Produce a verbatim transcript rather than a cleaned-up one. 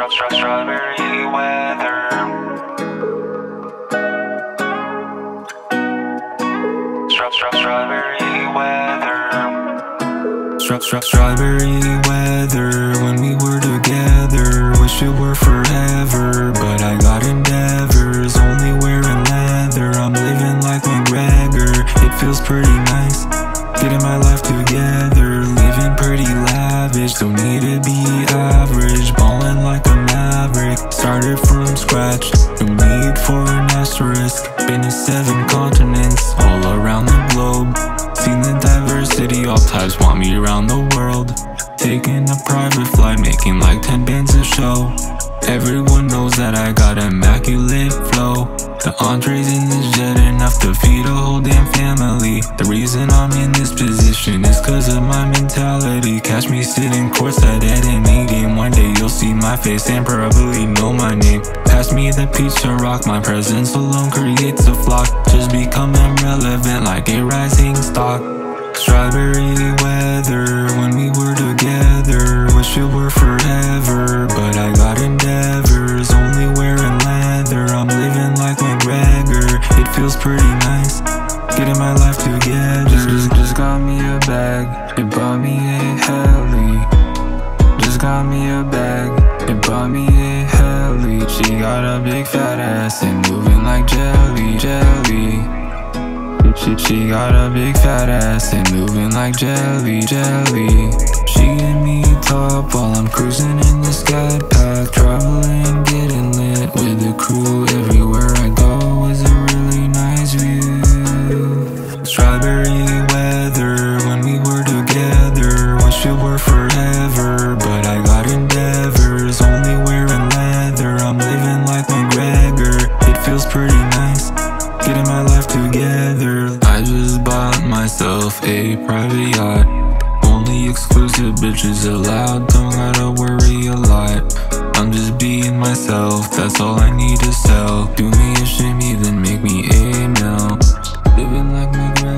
Stra stra strawberry weather. Stra stra strawberry weather. Stra stra strawberry weather. When we were together, wish it were forever, but I got endeavors, only wearing leather. I'm living like McGregor, it feels pretty nice, getting my life together, living pretty lavish, don't need to be average, balling like a maverick, started from scratch, no need for an asterisk, been to seven continents, all around the globe, seen the diversity, all types want me around the world, taking a private flight, making like ten bands a show, everyone knows that I got immaculate flow, the entrees in this jet enough to feed a whole damn family. The reason I'm in this position is cause of my mentality. Catch me sitting courtside at an A-game. One day you'll see my face and probably know my name. Pass me the pizza rock, my presence alone creates a flock. Just becoming relevant like a rising stock. Strawberry weather, when we were together, wish it were forever, but I got endeavors, only wearing leather, I'm living like McGregor, it feels pretty nice, getting my life together. Just, just, just got me a bag, it bought me a heli. Just got me a bag, it bought me a heli. She got a big fat ass and moving like jelly, jelly. She, she got a big fat ass and moving like jelly, jelly. She give me top while I'm cruising in the sky pack, traveling, getting lit with the crew. Everywhere I go is a really nice view. Strawberry weather, when we were together, wish it were forever, but I got endeavors, only wearing leather, I'm living like McGregor, it feels pretty nice, getting my life together. I just bought myself a private yacht, only exclusive bitches allowed, don't gotta worry a lot, I'm just being myself, that's all I need to sell. Do me a shimmy, then make me a meal, living like McGregor.